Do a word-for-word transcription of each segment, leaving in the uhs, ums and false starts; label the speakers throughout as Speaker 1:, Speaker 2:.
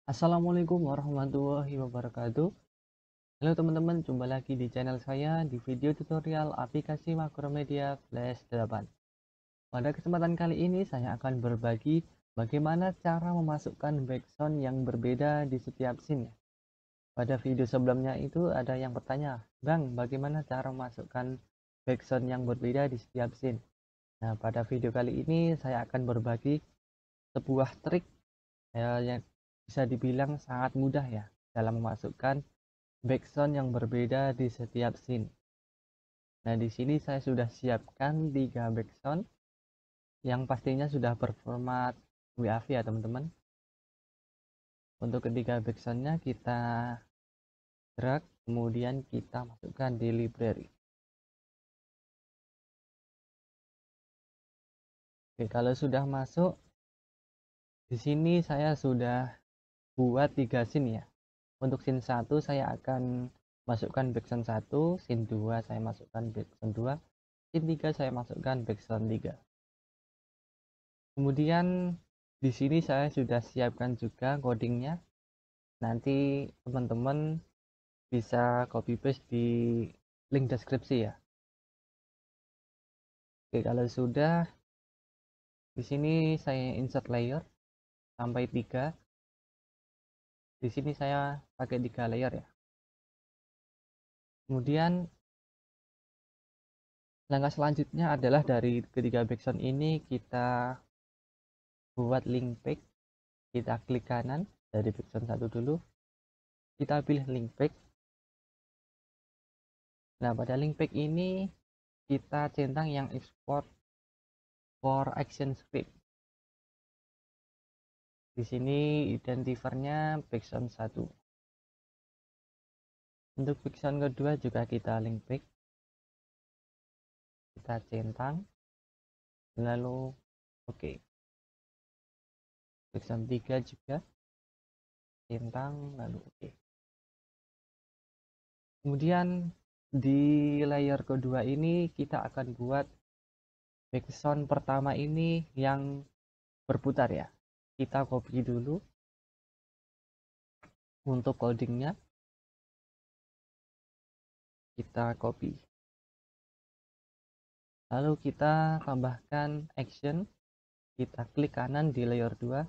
Speaker 1: Assalamualaikum warahmatullahi wabarakatuh. Halo teman-teman, jumpa lagi di channel saya di video tutorial aplikasi Makromedia Flash delapan. Pada kesempatan kali ini saya akan berbagi bagaimana cara memasukkan background yang berbeda di setiap scene. Pada video sebelumnya itu ada yang bertanya, Bang, bagaimana cara memasukkan background yang berbeda di setiap scene? Nah, pada video kali ini saya akan berbagi sebuah trik ya, yang bisa dibilang sangat mudah ya dalam memasukkan background yang berbeda di setiap scene. Nah, di sini saya sudah siapkan tiga background yang pastinya sudah berformat WAV ya, teman-teman. Untuk ketiga backgroundnya kita drag, kemudian kita masukkan di library. Oke, kalau sudah masuk, di sini saya sudah buat tiga scene ya. Untuk scene satu saya akan masukkan background satu, scene dua saya masukkan background dua, scene tiga saya masukkan background tiga. Kemudian di sini saya sudah siapkan juga codingnya. Nanti teman-teman bisa copy paste di link deskripsi ya. Oke, kalau sudah, di sini saya insert layer sampai tiga. Di sini saya pakai tiga layer ya. Kemudian langkah selanjutnya adalah dari ketiga background ini kita buat link pack. Kita klik kanan dari background satu dulu. Kita pilih link pack. Nah, pada link pack ini kita centang yang export for action script. Di sini identifernya background satu. Untuk background kedua juga kita link back. Kita centang. Lalu oke. Okay. Background tiga juga centang lalu oke. Okay. Kemudian di layer kedua ini kita akan buat background pertama ini yang berputar ya. Kita copy dulu untuk codingnya. Kita copy. Lalu kita tambahkan action. Kita klik kanan di layer dua.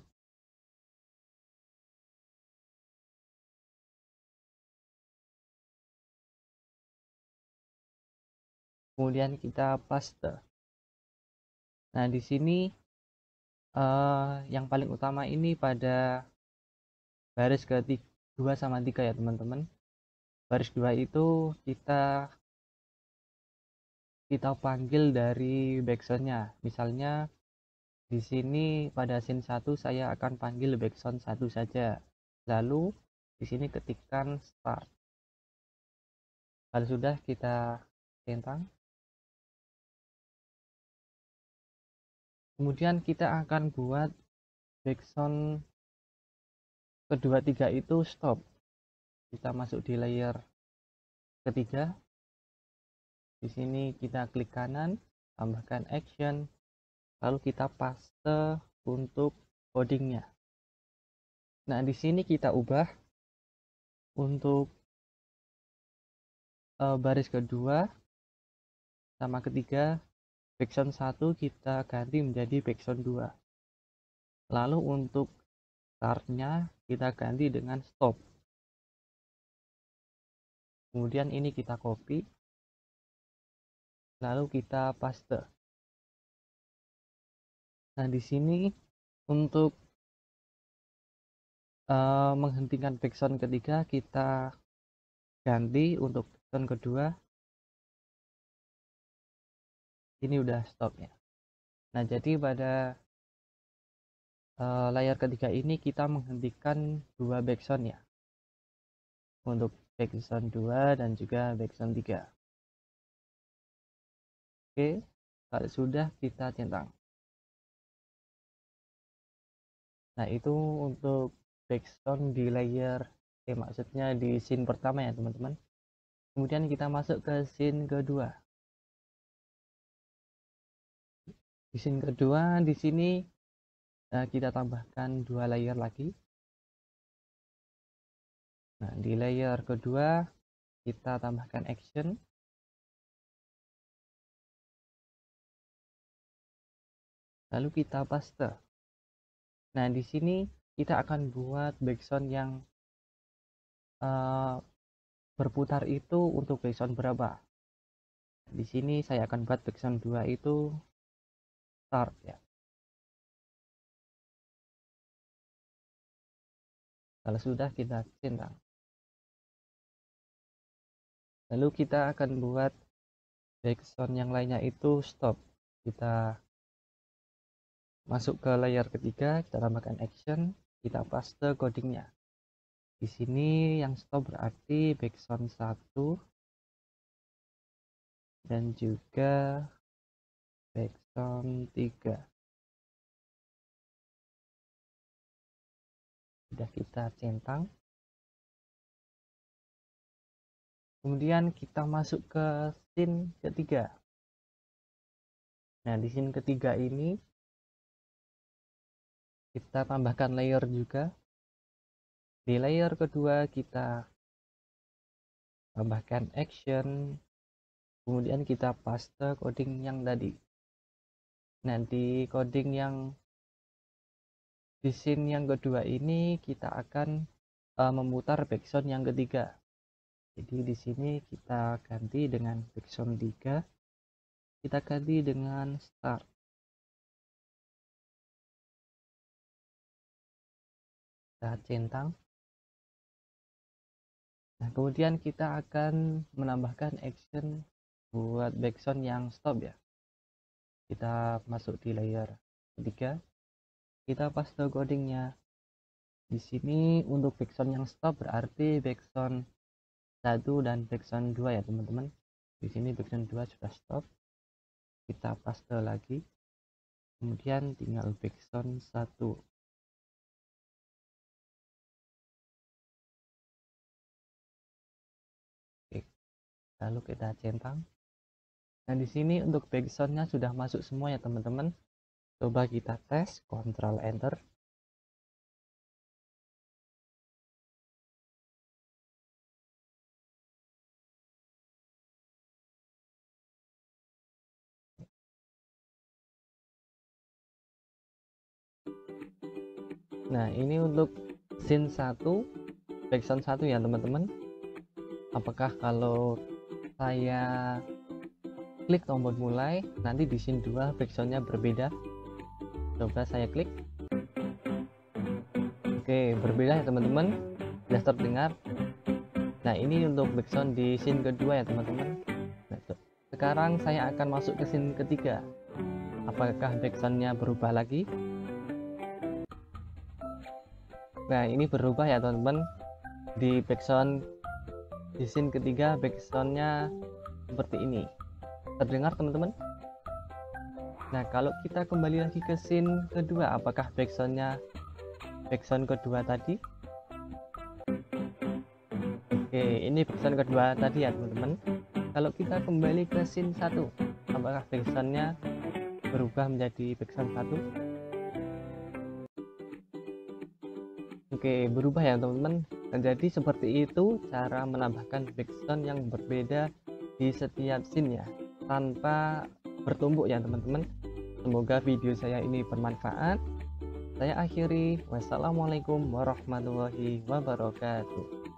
Speaker 1: Kemudian kita paste. Nah, di sini uh, yang paling utama ini pada baris ke dua sama tiga ya, teman-teman. Baris dua itu kita kita panggil dari backsoundnya. Misalnya di sini pada scene satu saya akan panggil backsound satu saja. Lalu di sini ketikkan start. Kalau sudah kita centang. Kemudian kita akan buat backsound kedua tiga itu stop. Kita masuk di layer ketiga. Di sini kita klik kanan, tambahkan action, lalu kita paste untuk codingnya. Nah, di sini kita ubah untuk uh, baris kedua sama ketiga, backsound satu kita ganti menjadi backsound dua. Lalu untuk startnya kita ganti dengan stop. Kemudian ini kita copy, lalu kita paste. Nah, di sini untuk uh, menghentikan backsound ketiga kita ganti untuk backsound kedua. Ini udah stop ya. Nah, jadi pada uh, layar ketiga ini kita menghentikan dua backsound ya, untuk backsound dua dan juga backsound tiga. Oke, kalau sudah kita centang. Nah, itu untuk backsound di layer, eh, maksudnya di scene pertama ya, teman-teman. Kemudian kita masuk ke scene kedua. Di scene kedua di sini uh, kita tambahkan dua layer lagi. Nah, di layer kedua kita tambahkan action. Lalu kita paste. Nah, di sini kita akan buat background yang uh, berputar itu untuk background berapa. Di sini saya akan buat background dua itu start ya. Kalau sudah kita centang. Lalu kita akan buat background yang lainnya itu stop. Kita masuk ke layer ketiga, kita tambahkan action, kita paste codingnya. Di sini yang stop berarti background satu dan juga background tiga. Sudah kita centang. Kemudian kita masuk ke scene ketiga. Nah, di scene ketiga ini kita tambahkan layer juga. Di layer kedua kita tambahkan action, kemudian kita paste coding yang tadi. Nah, di coding yang di scene yang kedua ini kita akan uh, memutar background yang ketiga. Jadi di sini kita ganti dengan background tiga, kita ganti dengan start. Kita centang. Nah, kemudian kita akan menambahkan action buat background yang stop ya. Kita masuk di layer ketiga, kita paste codingnya. Di sini untuk background yang stop berarti background satu dan background dua ya teman-teman. Di sini background dua sudah stop. Kita paste lagi. Kemudian tinggal background satu. Oke. Lalu kita centang. Nah, di sini untuk backgroundnya sudah masuk semua ya teman-teman. Coba kita tes, Ctrl Enter. Nah, ini untuk scene satu, background satu ya teman-teman. Apakah kalau saya klik tombol mulai, nanti di scene dua backgroundnya berbeda? Coba saya klik. Oke, berbeda ya teman-teman. Sudah terdengar. Nah, ini untuk background di scene kedua ya teman-teman. Nah, sekarang saya akan masuk ke scene ketiga. Apakah backgroundnya berubah lagi? Nah, ini berubah ya teman-teman. Di background di scene ketiga backgroundnya seperti ini. Terdengar teman-teman? Nah, kalau kita kembali lagi ke scene kedua, apakah backgroundnya background kedua tadi? Oke, ini background kedua tadi ya teman-teman. Kalau kita kembali ke scene satu, apakah backgroundnya berubah menjadi background satu? Oke, berubah ya teman-teman. Nah, jadi seperti itu cara menambahkan background yang berbeda di setiap scene ya, tanpa bertumbuk ya teman-teman. Semoga video saya ini bermanfaat. Saya akhiri, wassalamualaikum warahmatullahi wabarakatuh.